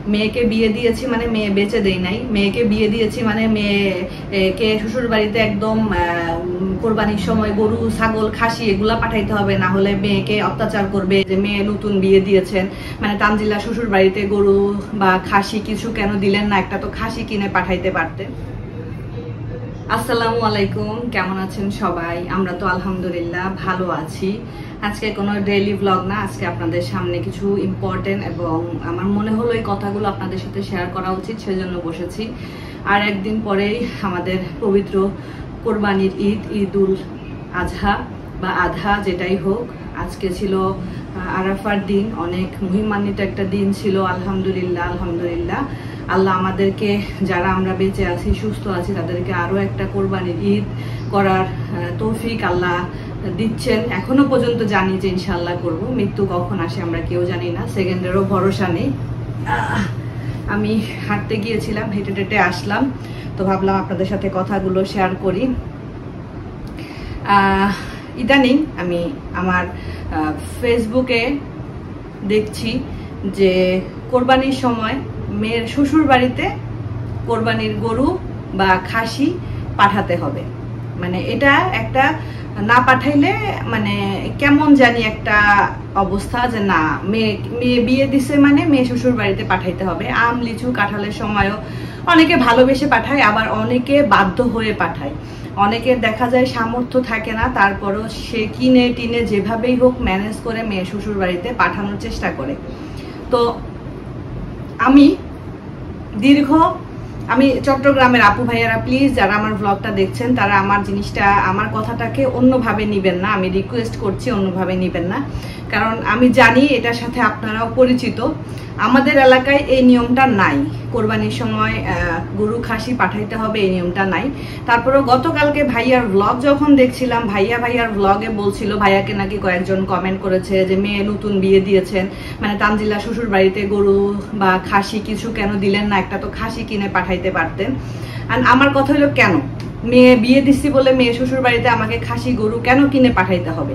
মেয়েকে বিয়ে দিয়েছি মানে মেয়ে বেঁচে দেই নাই, মেয়েকে বিয়ে দিয়েছি মানে মেয়েকে শ্বশুর বাড়িতে একদম কোরবানির সময় গরু ছাগল খাসি এগুলা পাঠাইতে হবে, না হলে মেয়েকে অত্যাচার করবে যে মেয়ে নতুন বিয়ে দিয়েছেন মানে তানজিলা শ্বশুর বাড়িতে গরু বা খাসি কিছু কেন দিলেন না, একটা তো খাসি কিনে পাঠাইতে পারতেন। আসসালামু আলাইকুম, কেমন আছেন সবাই? আমরা তো আলহামদুলিল্লাহ ভালো আছি। আজকে কোনো ডেইলি ব্লগ না, আজকে আপনাদের সামনে কিছু ইম্পর্টেন্ট এবং আমার মনে হলো এই কথাগুলো আপনাদের সাথে শেয়ার করা উচিত, সেজন্য বসেছি। আর একদিন পরেই আমাদের পবিত্র কোরবানির ঈদ, ঈদুল আজহা বা আধা যেটাই হোক। আজকে ছিল আরাফার দিন, অনেক মহিমান্বিত একটা দিন ছিল। আলহামদুলিল্লাহ আলহামদুলিল্লাহ, আল্লাহ আমাদেরকে, যারা আমরা বেঁচে আছি সুস্থ আছি, তাদেরকে আরো একটা কোরবানির ঈদ করার তৌফিক আল্লাহ দিচ্ছেন। এখনো পর্যন্ত জানি যে ইনশাআল্লাহ করব। মৃত্যু কখন আসে আমরা কেউ জানি না, সেকেন্ডেরও ভরসা নেই। আমি হাঁটতে গিয়েছিলাম, হেঁটে হেঁটে আসলাম, তো ভাবলাম আপনাদের সাথে কথাগুলো শেয়ার করি। ইদানিং আমি আমার ফেসবুকে দেখছি যে কোরবানির সময় মেয়ের শ্বশুর বাড়িতে কোরবানির গরু বা খাসি পাঠাতে হবে। মানে এটা একটা না পাঠাইলে মানে কেমন জানি একটা অবস্থা যে না, মেয়ে বিয়ে দিছে মানে মেয়ে শ্বশুর বাড়িতে পাঠাইতে হবে। আম লিচু কাঁঠালের সময়ও অনেকে ভালোবেসে পাঠায়, আবার অনেকে বাধ্য হয়ে পাঠায়। অনেকে দেখা যায় সামর্থ্য থাকে না, তারপরও সে কিনে টিনে যেভাবেই হোক ম্যানেজ করে মেয়ে শ্বশুর বাড়িতে পাঠানোর চেষ্টা করে। তো আমি চট্টগ্রামের আপু ভাইয়ারা, প্লিজ যারা আমার ব্লগটা দেখছেন তারা আমার কথাটাকে অন্যভাবে নিবেন না, আমি রিকোয়েস্ট করছি অন্যভাবে নিবেন না। কারণ আমি জানি এটার সাথে আপনারাও পরিচিত। আমাদের এলাকায় এই নিয়মটা নাই, কোরবানির সময় গরু খাসি পাঠাইতে হবে এই নিয়মটা নাই। তারপরেও গতকালকে ভাইয়ার ব্লগ যখন দেখছিলাম, ভাইয়ার ব্লগে বলছিল, ভাইয়াকে নাকি কয়েকজন কমেন্ট করেছে যে মেয়ে নতুন বিয়ে দিয়েছেন মানে তানজিলা শ্বশুর বাড়িতে গরু বা খাসি কিছু কেন দিলেন না, একটা তো খাসি কিনে পাঠাইতে পারতেন। আর আমার কথা হলো, কেন মেয়ে বিয়ে দিচ্ছি বলে মেয়ে শ্বশুর বাড়িতে আমাকে খাসি গরু কেন কিনে পাঠাইতে হবে?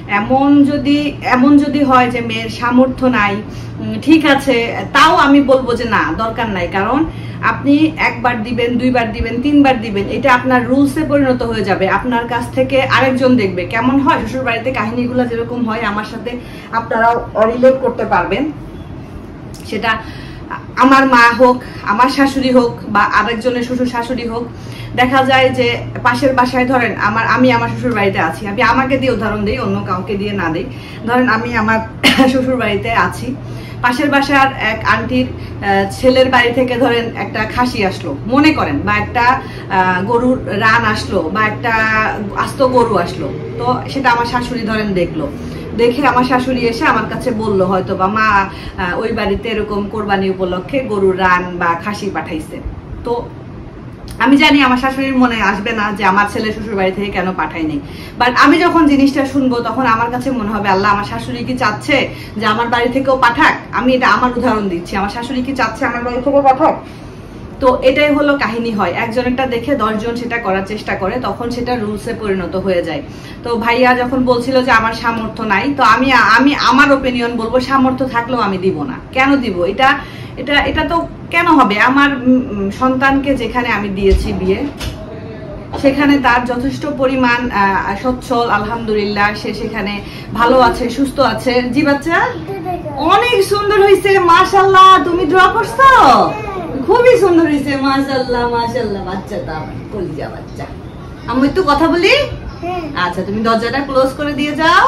এমন যদি হয় যে মেয়ের সামর্থ্য নাই, ঠিক আছে, তাও আমি বলবো যে না, দরকার নাই। কারণ আপনি একবার দিবেন, দুইবার দিবেন, তিনবার দিবেন, এটা আপনার রুলসে পরিণত হয়ে যাবে। আপনার কাছ থেকে আরেকজন দেখবে কেমন হয় শ্বশুর বাড়িতে কাহিনীগুলো যেরকম হয়, আমার সাথে আপনারাও রিলেট করতে পারবেন। সেটা আমার মা হোক, আমার শাশুড়ি হোক, বা আরেকজনের শ্বশুর শাশুড়ি হোক। দেখা যায় যে পাশের বাসায়, ধরেন আমি আমার শ্বশুর বাড়িতে আছি, আমি আমাকে দিয়ে উদাহরণ দিই, অন্য কাউকে দিয়ে না দিই। ধরেন আমি আমার শ্বশুর বাড়িতে আছি, পাশের বাসার এক আন্টির ছেলের বাড়ি থেকে ধরেন একটা খাসি আসলো মনে করেন, বা একটা গরুর রান আসলো, বা একটা আস্ত গরু আসলো। তো সেটা আমার শাশুড়ি ধরেন দেখে আমার শাশুড়ি এসে আমার কাছে বললো হয়তো, বা মা ওই বাড়িতে এরকম কোরবানি উপলক্ষে গরুর রান বা খাসি পাঠাইছে। তো আমি জানি আমার শাশুড়ির মনে আসবে না যে আমার ছেলে শ্বশুর বাড়ি থেকে কেন পাঠায়নি। বাট আমি যখন জিনিসটা শুনবো তখন আমার কাছে মনে হবে, আল্লাহ, আমার শাশুড়ি কি চাচ্ছে যে আমার বাড়ি থেকেও পাঠাক? আমি এটা আমার উদাহরণ দিচ্ছি, আমার শাশুড়ি কি চাচ্ছে আমার বাড়ি থেকেও পাঠাক? তো এটাই হলো কাহিনী হয়, একজনেরটা দেখে 10 জন সেটা করার চেষ্টা করে, তখন সেটা রুলসে পরিণত হয়ে যায়। তো ভাইয়া যখন বলছিল যে আমার সামর্থ্য নাই, তো আমি আমার ওপিনিয়ন বলবো, সামর্থ্য থাকলেও আমি দিব না। কেন দিব? এটা তো কেন হবে? আমার সন্তানকে যেখানে আমি দিয়েছি বিয়ে, সেখানে তার যথেষ্ট পরিমাণ সচ্ছল, আলহামদুলিল্লাহ, সে সেখানে ভালো আছে, সুস্থ আছে। জি বাচ্চা, অনেক সুন্দর হয়েছে, মাশাআল্লাহ। তুমি দোয়া করছো? খুবই সুন্দর হয়েছে, মাশাআল্লাহ মাশাআল্লাহ। বাচ্চাটা আমার কলিজা বাচ্চা। আমি একটু কথা বলি? আচ্ছা, তুমি দরজাটা ক্লোজ করে দিয়ে যাও।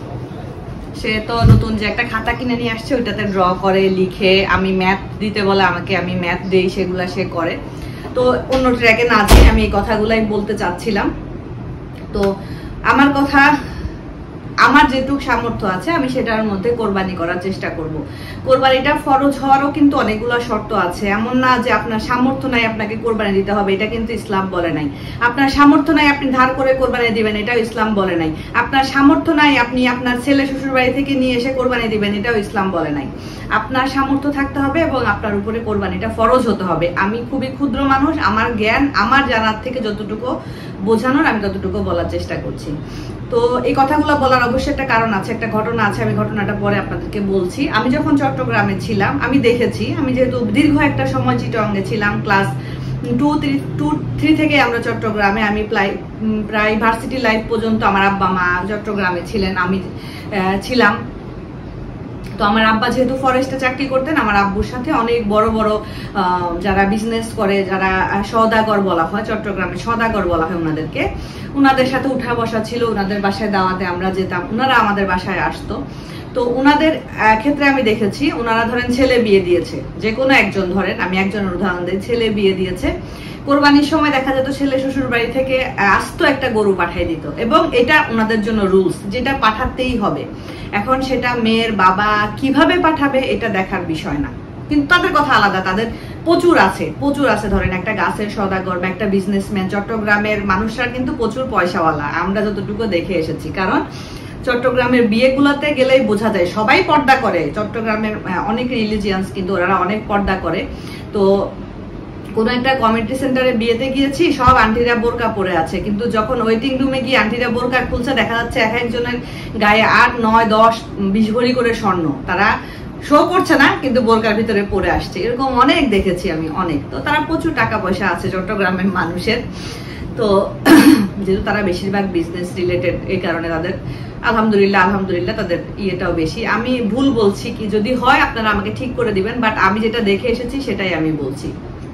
সে তো নতুন যে একটা খাতা কিনে নিয়ে আসছে, ওইটাতে ড্র করে, লিখে, আমি ম্যাথ দিতে বলে আমাকে, আমি ম্যাথ দেই, সেগুলা সে করে। তো অন্য ট্র্যাকে না দিয়ে আমি এই কথাগুলাই বলতে চাচ্ছিলাম। তো আমার যেটুকু সামর্থ্য আছে আমি সেটার মধ্যে কোরবানি করার চেষ্টা করব। কোরবানিটা ফরজ হওয়ারও কিন্তু অনেকগুলো শর্ত আছে। এমন না যে আপনার সামর্থ্য নাই আপনাকে কোরবানি দিতে হবে, এটা কিন্তু ইসলাম বলে নাই। আপনার সামর্থ্য নাই আপনি ধার করে কোরবানি দিবেন, এটাও ইসলাম বলে নাই। আপনার সামর্থ্য নাই আপনি আপনার ছেলে শ্বশুর বাড়ি থেকে নিয়ে এসে কোরবানি দিবেন, এটাও ইসলাম বলে নাই। আপনার সামর্থ্য থাকতে হবে এবং আপনার উপরে কোরবানিটা ফরজ হতে হবে। আমি খুবই ক্ষুদ্র মানুষ, আমার জ্ঞান আমার জানার থেকে যতটুকু বোঝানোর আমি ততটুকু বলার চেষ্টা করছি। তো এই কথাগুলো বলার অবশ্যই একটা কারণ আছে, একটা ঘটনা আছে, আমি ঘটনাটা পরে আপনাদেরকে বলছি। আমি যখন চট্টগ্রামে ছিলাম আমি দেখেছি, আমি যেহেতু দীর্ঘ একটা সময় চিটাগংয়ে ছিলাম, ক্লাস 2-3 থেকে আমরা চট্টগ্রামে, আমি প্রায় ভার্সিটি লাইফ পর্যন্ত আমার আব্বা মা চট্টগ্রামে ছিলেন, আমি ছিলাম। তো আমার আব্বা যেহেতু ফরেস্টে চাকরি করতেন, আমার আব্বুর সাথে অনেক বড় বড় যারা বিজনেস করে, যারা সওদাগর বলা হয়, চট্টগ্রামে সওদাগর বলা হয় ওনাদেরকে, ওনাদের সাথে উঠা বসা ছিল, ওনাদের বাসায় দাওয়াতে আমরা যেতাম, ওনারা আমাদের বাসায় আসতো। তো ওনাদের ক্ষেত্রে আমি দেখেছি, ওনারা ধরেন ছেলে বিয়ে দিয়েছে, যে কোনো একজন, ধরেন আমি একজনের উদাহরণ দিই, ছেলে বিয়ে দিয়েছে, কোরবানির সময় দেখা যেত ছেলে শ্বশুর বাড়ি থেকে আস্ত একটা গরু পাঠিয়ে দিত, এবং এটা ওনাদের জন্য রুলস, যেটা পাঠাতেই হবে। এখন সেটা মেয়ের বাবা কিভাবে পাঠাবে এটা দেখার বিষয় না, কিন্তু তাদের কথা আলাদা, তাদের প্রচুর আছে। ধরেন একটা গাছের সওদাগর বা একটা বিজনেসম্যান, চট্টগ্রামের মানুষরা কিন্তু প্রচুর পয়সাওয়ালা, আমরা যতটুকু দেখে এসেছি। কারণ চট্টগ্রামের বিয়েগুলোতে গেলেই বোঝা যায় সবাই পর্দা করে, চট্টগ্রামের অনেক রিলিজিয়ান্স কিন্তু ওরা অনেক পর্দা করে। তো কোনো একটা কমিউনিটি সেন্টারে বিয়েতে গিয়েছি, সব আন্টিরা বোরকা পরে আছে, কিন্তু যখন ওয়েটিং রুমে গিয়ে আন্টিরা বোরকা খুলছে, দেখা যাচ্ছে এক একজনের গায়ে 8, 9, 10, 20 ভরি করে স্বর্ণ, তারা শো করছে না কিন্তু বোরকার ভিতরে পরে আসছে, এরকম অনেক দেখেছি আমি, অনেক। তো তারা প্রচুর টাকা পয়সা আছে চট্টগ্রামের মানুষের, তো যেহেতু তারা বেশিরভাগ বিজনেস রিলেটেড, এই কারণে তাদের আলহামদুলিল্লাহ তাদের ইয়েটাও বেশি। আমি ভুল বলছি কি, যদি হয় আপনারা আমাকে ঠিক করে দিবেন, বাট আমি যেটা দেখে এসেছি সেটাই আমি বলছি।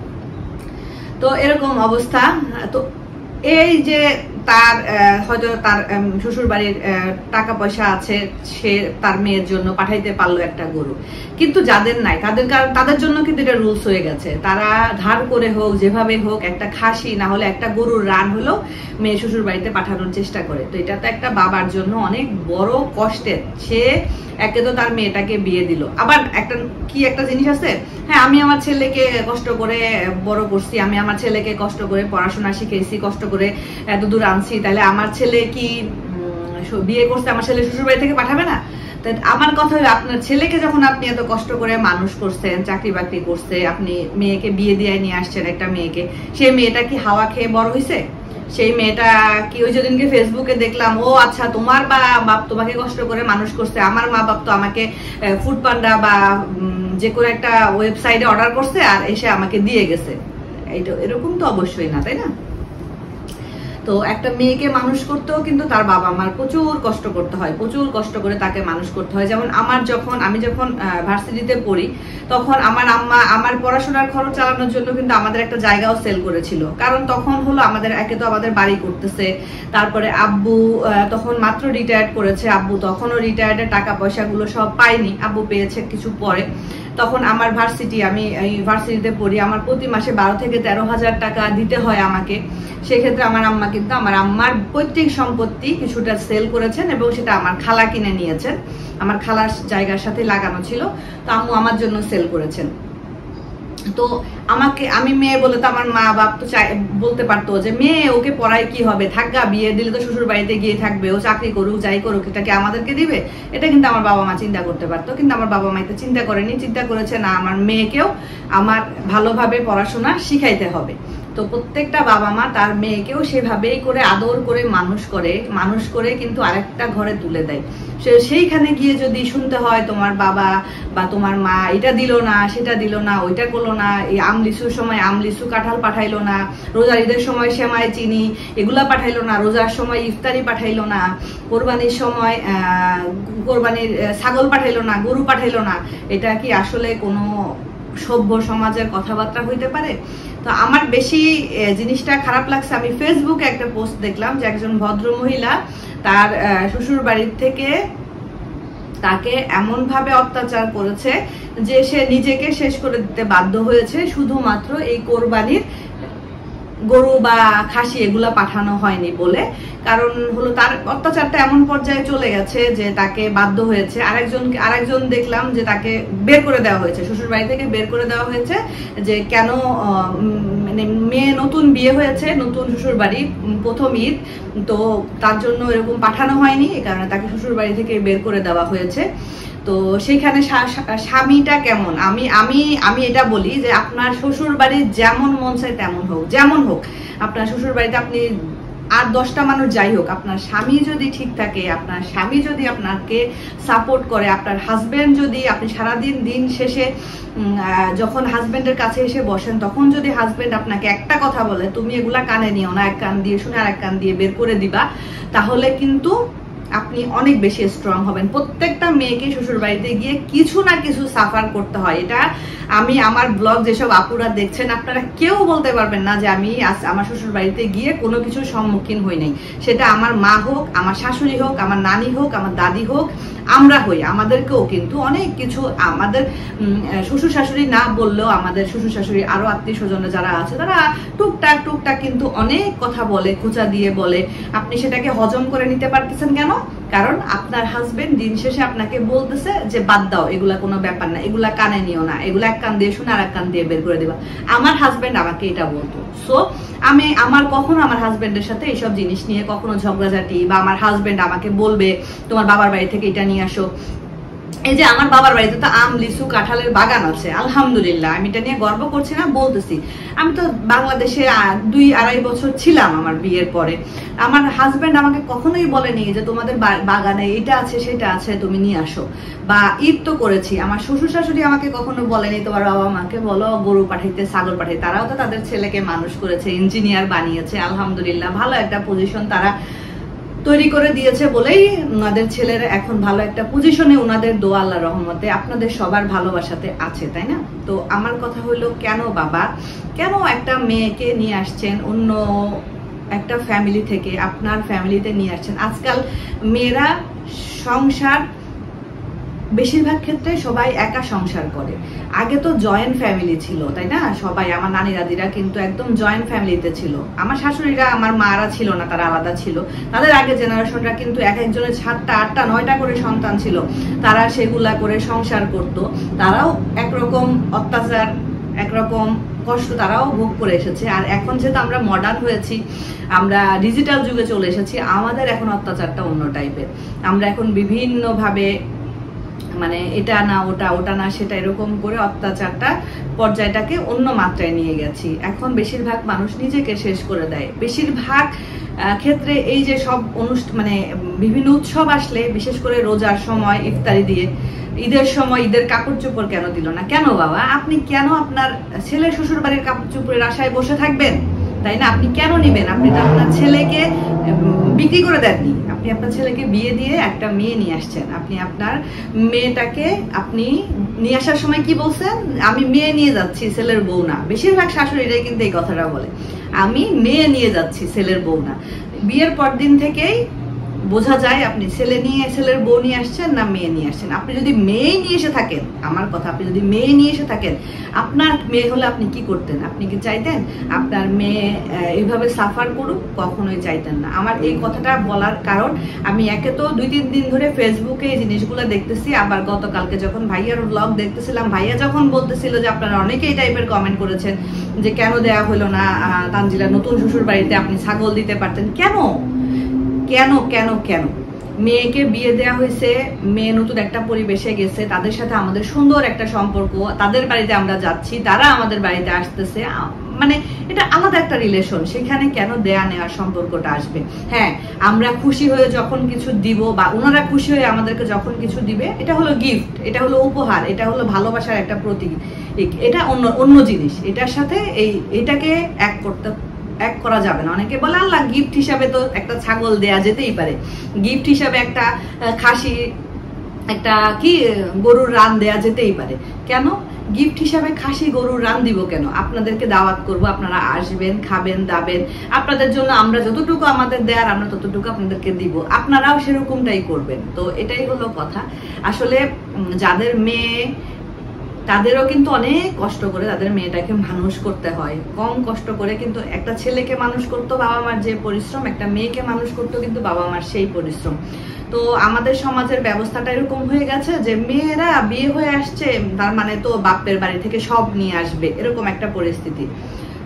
তো এরকম অবস্থা। তো এই যে তার হয়তো তার শ্বশুর বাড়ির টাকা পয়সা আছে, সে তার মেয়ের জন্য পাঠাইতে পারলো একটা গরু, কিন্তু যাদের নাই তাদের জন্য কিন্তু এটা রুলস হয়ে গেছে, তারা ধার করে হোক, যেভাবে হোক, একটা খাসি না হলে একটা গরুর রান হলো মেয়ে শ্বশুর বাড়িতে পাঠানোর চেষ্টা করে। তো এটা তো একটা বাবার জন্য অনেক বড় কষ্টের। সে একে তো তার মেয়েটাকে বিয়ে দিল, আবার একটা জিনিস আছে, হ্যাঁ আমি আমার ছেলেকে কষ্ট করে বড় করছি, আমি আমার ছেলেকে কষ্ট করে পড়াশোনা শিখেছি, কষ্ট করে এত দূর আনছি, তাহলে আমার ছেলে কি বিয়ে করছে, আমার ছেলে শ্বশুর বাড়ি থেকে পাঠাবে না? আমার কথা হলো, আপনার ছেলেকে যখন আপনি এত কষ্ট করে মানুষ করছেন, চাকরি বাকরি করছে, আপনি মেয়েকে বিয়ে দিয়ে নিয়ে আসছেন একটা মেয়েকে, সেই মেয়েটা কি হাওয়া খেয়ে বড় হয়েছে? সেই মেয়েটা কি, ওই যেদিনকে ফেসবুকে দেখলাম, ও আচ্ছা তোমার বাপ তোমাকে কষ্ট করে মানুষ করছে, আমার মা বাপ তো আমাকে ফুড পান্ডা বা যে কোনো একটা ওয়েবসাইটে অর্ডার করছে আর এসে আমাকে দিয়ে গেছে, এরকম তো অবশ্যই না, তাই না? তো একটা মেয়েকে মানুষ করতেও কিন্তু তার বাবা মার প্রচুর কষ্ট করতে হয়, প্রচুর কষ্ট করে তাকে মানুষ করতে হয়। যেমন আমি যখন ভার্সিটিতে পড়ি, তখন আমার আম্মা আমার পড়াশোনার খরচ চালানোর জন্য কিন্তু আমাদের একটা জায়গাও সেল করেছিল, কারণ তখন হলো আমাদের আমাদের বাড়ি করতেছে, তারপরে আব্বু তখন মাত্র রিটায়ার্ড করেছে, আব্বু তখনও রিটায়ার্ডের টাকা পয়সাগুলো সব পাইনি, আব্বু পেয়েছে কিছু পরে। তখন আমার আমি এই ভার্সিটিতে পড়ি, আমার প্রতি মাসে 12 থেকে 13,000 টাকা দিতে হয় আমাকে। সেক্ষেত্রে আমার আম্মা কিন্তু আমার আম্মার পৈতৃক সম্পত্তি কিছুটা সেল করেছেন, এবং সেটা আমার খালা কিনে নিয়েছেন, আমার খালার জায়গার সাথে লাগানো ছিল, তো আম্মু আমার জন্য সেল করেছেন। তো আমি মেয়ে বলে তো আমার মা বাপ তো বলতে পারতো যে মেয়ে, ওকে পড়ায় কি হবে, থাকগা, বিয়ে দিলে তো শ্বশুর বাড়িতে গিয়ে থাকবে, ও চাকরি করুক যাই করুক, এটাকে আমাদেরকে দিবে, এটা কিন্তু আমার বাবা মা চিন্তা করতে পারতো। কিন্তু আমার বাবা মা এটা চিন্তা করেনি, চিন্তা করেছে না আমার মেয়েকেও আমার ভালোভাবে পড়াশোনা শিখাইতে হবে। তো প্রত্যেকটা বাবা মা তার মেয়েকেও সেভাবেই করে আদর করে মানুষ করে কিন্তু আরেকটা ঘরে তুলে দেয়। সেইখানে গিয়ে যদি শুনতে হয় তোমার বাবা বা তোমার মা এটা দিল না, সেটা দিল না, ওইটা করলো না, এই আমলিচুর সময় আমলিচু কাঁঠাল পাঠাইলো না, রোজার ঈদের সময় সেমাই চিনি এগুলা পাঠাইলো না, রোজার সময় ইফতারি পাঠাইলো না, কোরবানির সময় কোরবানির ছাগল পাঠাইলো না, গরু পাঠাইলো না, এটা কি আসলে কোনো সভ্য সমাজের কথাবার্তা হইতে পারে? তো আমার বেশি জিনিসটা খারাপ লাগছে, আমি ফেসবুকে একটা পোস্ট দেখলাম যে একজন ভদ্র মহিলা তার শ্বশুর বাড়ির থেকে তাকে এমন ভাবে অত্যাচার করেছে যে সে নিজেকে শেষ করে দিতে বাধ্য হয়েছে, শুধুমাত্র এই কোরবানির গরু বা খাসি এগুলা পাঠানো হয়নি বলে। কারণ হলো তার অত্যাচারটা এমন পর্যায়ে চলে গেছে যে তাকে বাধ্য হয়েছে, আরেকজন দেখলাম যে তাকে বের করে দেওয়া হয়েছে, শ্বশুর বাড়ি থেকে বের করে দেওয়া হয়েছে, যে কেন, মানে মেয়ে নতুন বিয়ে হয়েছে, নতুন শ্বশুর বাড়ি, প্রথম ঈদ, তো তার জন্য এরকম পাঠানো হয়নি, এই কারণে তাকে শ্বশুর বাড়ি থেকে বের করে দেওয়া হয়েছে। তো সেইখানে স্বামীটা কেমন, আমি এটা বলি যে আপনার শ্বশুর বাড়ির যেমন মন চায় তেমন হোক, যেমন হোক, আপনার শ্বশুর বাড়িতে আপনি আর 10টা মানুষ যাই হোক, আপনার স্বামী যদি ঠিক থাকে, আপনার স্বামী যদি আপনাকে সাপোর্ট করে, আপনার হাজবেন্ড যদি, আপনি সারাদিন দিন শেষে যখন হাজবেন্ডের কাছে এসে বসেন তখন যদি হাজবেন্ড আপনাকে একটা কথা বলে, তুমি এগুলা কানে নিও না, এক কান দিয়ে শুনে আর এক কান দিয়ে বের করে দিবা, তাহলে কিন্তু আপনি অনেক বেশি স্ট্রং হবেন। প্রত্যেকটা মেয়েকে শ্বশুর বাড়িতে গিয়ে কিছু না কিছু সাফার করতে হয়। এটা আমি আমার ব্লগ যেসব আপুরা দেখছেন, আপনারা কেউ বলতে পারবেন না যে আমি আমার শ্বশুর বাড়িতে গিয়ে কোনো কিছুর সম্মুখীন হই নাই। সেটা আমার মা হোক, আমার শাশুড়ি হোক, আমার নানি হোক, আমার দাদি হোক, আমরা হই। আমাদেরকেও কিন্তু অনেক কিছু, আমাদের শ্বশুর শাশুড়ি না বললেও আমাদের শ্বশুর শাশুড়ি আরো আত্মীয় স্বজনরা যারা আছে তারা টুকটাক কিন্তু অনেক কথা বলে, খোঁচা দিয়ে বলে। আপনি সেটাকে হজম করে নিতে পারতেছেন কেন? কারণ আপনার হাজবেন্ড দিন শেষে আপনাকে বলতেছে যে বাদ দাও, এগুলা কোনো ব্যাপার না, এগুলা কানে নিও না, এগুলা এক কান দিয়ে শুনে আর এক কান দিয়ে বের করে দিবা। আমার হাজবেন্ড আমাকে এটা বলতো। সো আমার কখনো আমার হাজবেন্ডের সাথে এইসব জিনিস নিয়ে কখনো ঝগড়াঝাটি, বা আমার হাজবেন্ড আমাকে বলবে তোমার বাবার বাড়ি থেকে এটা নিয়ে আসো। এই যে আমার বাবার বাড়িতে তো আম, লিচু, কাঁঠালের বাগান আছে, আলহামদুলিল্লাহ। আমি এটা নিয়ে গর্ব করছি না, বলতেছি। আমি তো বাংলাদেশে 2-2.5 বছর ছিলাম আমার বিয়ের পরে। আমার হাজবেন্ড আমাকে কখনোই বলেনি যে তোমাদের বাগানে এটা আছে সেটা আছে তুমি নিয়ে আসো, বা ঈদ তো করেছি। আমার শ্বশুর শাশুড়ি আমাকে কখনো বলেনি তোমার বাবা মাকে বলো গরু পাঠাইতে, ছাগল পাঠাইতে। তারাও তো তাদের ছেলেকে মানুষ করেছে, ইঞ্জিনিয়ার বানিয়েছে, আলহামদুলিল্লাহ ভালো একটা পজিশন তারা তৈরি করে দিয়েছে বলেই ওনাদের ছেলেরা এখন ভালো একটা পজিশনে, ওনাদের দোয়া আল্লাহর রহমতে আপনাদের সবার ভালোবাসাতে আছে, তাই না? তো আমার কথা হলো, কেন বাবা, কেন একটা মেয়েকে নিয়ে আসছেন অন্য একটা ফ্যামিলি থেকে আপনার ফ্যামিলিতে নিয়ে আসছেন? আজকাল মেয়েরা সংসার বেশিরভাগ ক্ষেত্রে সবাই একা সংসার করে। আগে তো জয়েন্ট ফ্যামিলি ছিল, তাই না? সবাই, আমার নানি দাদিরা কিন্তু একদম জয়েন্ট ফ্যামিলিতে ছিল। আমার শাশুড়িরা, আমার মারা ছিল না, তারা আলাদা ছিল। তাদের আগে জেনারেশনরা কিন্তু এক একজনের 7টা 8টা 9টা করে সন্তান ছিল, তারা সেগুলা করে সংসার করত। তারাও একরকম অত্যাচার, একরকম কষ্ট তারাও ভোগ করে এসেছে। আর এখন যেহেতু আমরা মডার্ন হয়েছি, আমরা ডিজিটাল যুগে চলে এসেছি, আমাদের এখন অত্যাচারটা অন্য টাইপের। আমরা এখন বিভিন্নভাবে মানে এটা না ওটা, ওটা না সেটা, এরকম করে অত্যাচারটা পর্যায়টাকে অন্য মাত্রায় নিয়ে গেছি। এখন বেশিরভাগ মানুষ নিজেকে শেষ করে দেয়। বেশিরভাগ ক্ষেত্রে এই যে সব অনুষ্ঠান, মানে বিভিন্ন উৎসব আসলে, বিশেষ করে রোজার সময় ইফতারি দিয়ে, ঈদের সময় ঈদের কাপড় চোপড় কেন দিল না? কেন বাবা, আপনি কেন আপনার ছেলের শ্বশুর বাড়ির কাপড় চোপড়ের আশায় বসে থাকবেন? তাই না? আপনি কেন নিবেন? আপনি তো আপনার ছেলেকে বিক্রি করে দেননি, আপনি আপনার ছেলেকে বিয়ে দিয়ে একটা মেয়ে নিয়ে আসছেন। আপনি আপনার মেয়েটাকে আপনি নিয়ে আসার সময় কি বলছেন? আমি মেয়ে নিয়ে যাচ্ছি, ছেলের বউ না। বেশিরভাগ শাশুড়িরাই কিন্তু এই কথাটা বলে, আমি মেয়ে নিয়ে যাচ্ছি, ছেলের বউ না। বিয়ের পর দিন থেকেই বোঝা যায় আপনি ছেলের বউ নিয়ে আসছেন না মেয়ে নিয়ে আসছেন। আপনি যদি মেয়ে নিয়ে এসে থাকেন, আমার কথা, আপনি যদি মেয়ে নিয়ে এসে থাকেন, আপনার মেয়ে হলে আপনি কি করতেন? আপনি কি চাইতেন আপনার মেয়ে এইভাবে সাফার করুক? কখনোই চাইতেন না। আমার এই কথাটা বলার কারণ, আমি একে তো 2-3 দিন ধরে ফেসবুকে এই জিনিসগুলো দেখতেছি, আবার গতকালকে যখন ভাইয়ার ব্লগ দেখতেছিলাম, ভাইয়া যখন বলতেছিল যে আপনারা অনেকেই টাইপের কমেন্ট করেছেন যে কেন দেয়া হলো না তানজিলা নতুন শ্বশুর বাড়িতে, আপনি ছাগল দিতে পারতেন। কেন কেন কেন কেন? মেয়েকে বিয়ে দেওয়া হয়েছে, মেয়ে নতুন একটা পরিবেশে গেছে, তাদের সাথে আমাদের সুন্দর একটা সম্পর্ক, তাদের বাড়িতে আমরা যাচ্ছি, তারা আমাদের বাড়িতে আসতেছে, মানে এটা আলাদা একটা রিলেশন। সেখানে কেন দেয়া নেওয়ার সম্পর্কটা আসবে? হ্যাঁ, আমরা খুশি হয়ে যখন কিছু দিব, বা ওনারা খুশি হয়ে আমাদেরকে যখন কিছু দিবে, এটা হলো গিফট, এটা হলো উপহার, এটা হলো ভালোবাসার একটা প্রতীক। এটা অন্য জিনিস। এটার সাথে এটাকে এক করা যাবে না। অনেকে বলে আল্লাহ গিফট হিসাবে তো একটা ছাগল দেয়া যেতেই পারে, গিফট হিসাবে একটা খাসি, একটা কি গরুর রান দেয়া যেতেই পারে। কেন গিফট হিসাবে খাসি গরুর রান দিব কেন? আপনাদেরকে দাওয়াত করব, আপনারা আসবেন, খাবেন দাবেন, আপনাদের জন্য আমরা যতটুকু আমাদের দেয়ার আমরা ততটুকু আপনাদেরকে দিব, আপনারাও সেরকমটাই করবেন। তো এটাই হলো কথা। আসলে যাদের মেয়ে, তাদেরও কিন্তু অনেক কষ্ট করে তাদের মেয়েটাকে মানুষ করতে হয়। কম কষ্ট করে কিন্তু একটা ছেলেকে মানুষ করতো বাবা মার যে পরিশ্রম, একটা মেয়েকে মানুষ করতো কিন্তু বাবা মার সেই পরিশ্রম। তো আমাদের সমাজের ব্যবস্থাটা এরকম হয়ে গেছে যে মেয়েরা বিয়ে হয়ে আসছে, তার মানে তো বাপের বাড়ি থেকে সব নিয়ে আসবে, এরকম একটা পরিস্থিতি।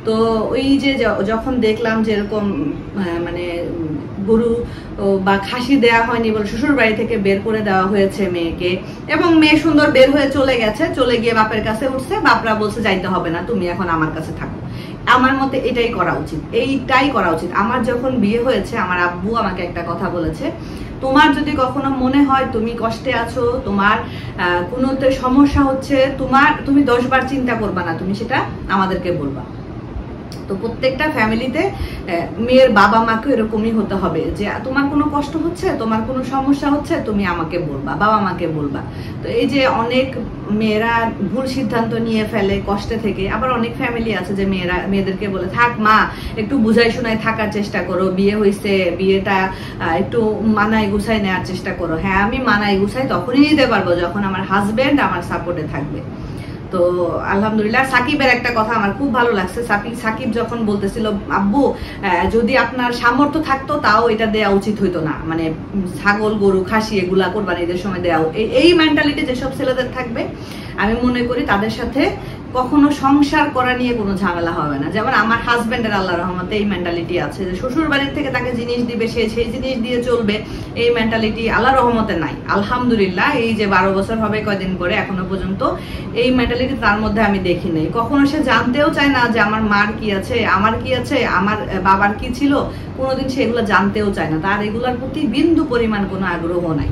তো ওই যে যখন দেখলাম যে এরকম মানে গরু বা খাসি দেওয়া হয়নি বলে শ্বশুর বাড়ি থেকে বের করে দেওয়া হয়েছে মেয়েকে, এবং মেয়ে সুন্দর বের হয়ে চলে গেছে, চলে গিয়ে বাপের কাছে উঠছে, বাপরা বলছে যাইতে হবে না, তুমি এখন আমার কাছে থাকো। আমার মতে এটাই করা উচিত, এইটাই করা উচিত। আমার যখন বিয়ে হয়েছে আমার আব্বু আমাকে একটা কথা বলেছে, তোমার যদি কখনো মনে হয় তুমি কষ্টে আছো, তোমার কোনোতে সমস্যা হচ্ছে, তুমি 10 বার চিন্তা করবা না, তুমি সেটা আমাদেরকে বলবা। তো প্রত্যেকটা ফ্যামিলিতে মেয়ের বাবা মাকে এরকমই হতে হবে যে তোমার কোনো কষ্ট হচ্ছে, তোমার কোনো সমস্যা হচ্ছে, তুমি আমাকে বলবা, বাবা মাকে বলবা। তো এই যে অনেক মেয়েরা ভুল সিদ্ধান্ত নিয়ে ফেলে কষ্টে থেকে, আবার অনেক ফ্যামিলি আছে যে মেয়েদেরকে বলে থাক মা, একটু বুঝাই শোনায় থাকার চেষ্টা করো, বিয়ে হয়েছে, বিয়েটা একটু মানায় গুছাই নেওয়ার চেষ্টা করো। হ্যাঁ, আমি মানায় গুছাই তখনই নিতে পারবো যখন আমার হাজবেন্ড আমার সাপোর্টে থাকবে। তো আলহামদুলিল্লাহ। সাকিবের একটা কথা আমার খুব ভালো লাগছে, সাকিব যখন বলতেছিল আব্বু যদি আপনার সামর্থ্য থাকতো তাও এটা দেওয়া উচিত হইতো না, মানে ছাগল গরু খাসি এগুলা কোরবানিদের সময় দেওয়া, এই মেন্টালিটি যেসব ছেলেদের থাকবে আমি মনে করি তাদের সাথে কখনো সংসার করা নিয়ে কোনো ঝামেলা হবে না। যেমন আমার হাজবেন্ডের আল্লাহর রহমতে এই মেন্টালিটি আছে যে শ্বশুর বাড়ির থেকে তাকে জিনিস দিবে, সে সেই জিনিস দিয়ে চলবে, এই মেন্টালিটি আল্লাহর রহমতে নাই আলহামদুলিল্লাহ। এই যে 12 বছর হবে কয়দিন করে, এখনো পর্যন্ত এই মেন্টালিটি তার মধ্যে আমি দেখি নাই। কখনো সে জানতেও চায় না যে আমার মার কি আছে, আমার কি আছে, আমার বাবার কি ছিল, কোনোদিন সে এগুলো জানতেও চায় না, তার এগুলোর প্রতি বিন্দু পরিমাণ কোনো আগ্রহ নাই।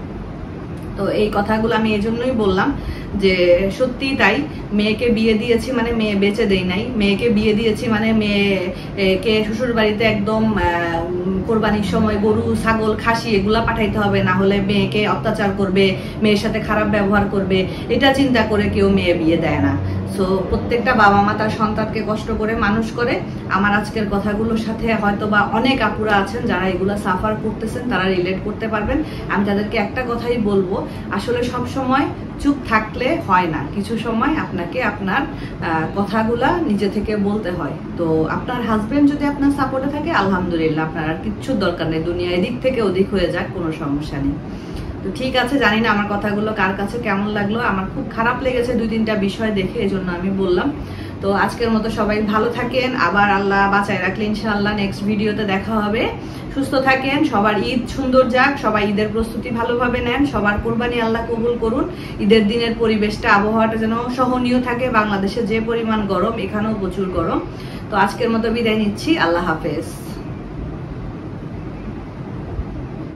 তো এই কথাগুলো আমি এই জন্যই বললাম যে সত্যি তাই, মেয়েকে বিয়ে দিয়েছি মানে মেয়ে বেঁচে দেই নাই, মেয়েকে বিয়ে দিয়েছি মানে মেয়েকে শ্বশুর বাড়িতে একদম কোরবানির সময় গরু ছাগল খাসি এগুলা পাঠাইতে হবে, না হলে মেয়েকে অত্যাচার করবে, মেয়ের সাথে খারাপ ব্যবহার করবে, এটা চিন্তা করে কেউ মেয়ে বিয়ে দেয় না। সো প্রত্যেকটা বাবা মা তার সন্তানকে কষ্ট করে মানুষ করে। আমার আজকের কথাগুলোর সাথে হয়তো বা অনেক আপুরা আছেন যারা এগুলা সাফার করতেছেন, তারা রিলেট করতে পারবেন। আমি তাদেরকে একটা কথাই বলবো, আসলে সব সময় চুপ থাকলে হয় না, কিছু সময় আপনাকে আপনার কথাগুলা নিজে থেকে বলতে হয়। তো আপনার হাজবেন্ড যদি আপনার সাপোর্টে থাকে আলহামদুলিল্লাহ, আপনার আর কিচ্ছুর দরকার নেই, দুনিয়া এদিক থেকে ওদিক হয়ে যাক, কোনো সমস্যা নেই। তো ঠিক আছে, জানি না আমার কথাগুলো কার কাছে কেমন লাগলো, আমার খুব খারাপ লেগেছে 2-3টা বিষয় দেখে, এই জন্য আমি বললাম। তো আজকের মতো সবাই ভালো থাকেন, আবার আল্লাহ বাঁচায় রাখলে ইনশাআল্লাহ নেক্সট ভিডিওতে দেখা হবে। সুস্থ থাকেন, সবার ঈদ সুন্দর যাক, সবাই ঈদের প্রস্তুতি ভালোভাবে নেন, সবার কোরবানি আল্লাহ কবুল করুন। ঈদের দিনের পরিবেশটা আবহাওয়াটা যেন সহনীয় থাকে, বাংলাদেশে যে পরিমাণ গরম এখানেও প্রচুর গরম। তো আজকের মতো বিদায় নিচ্ছি, আল্লাহ হাফেজ।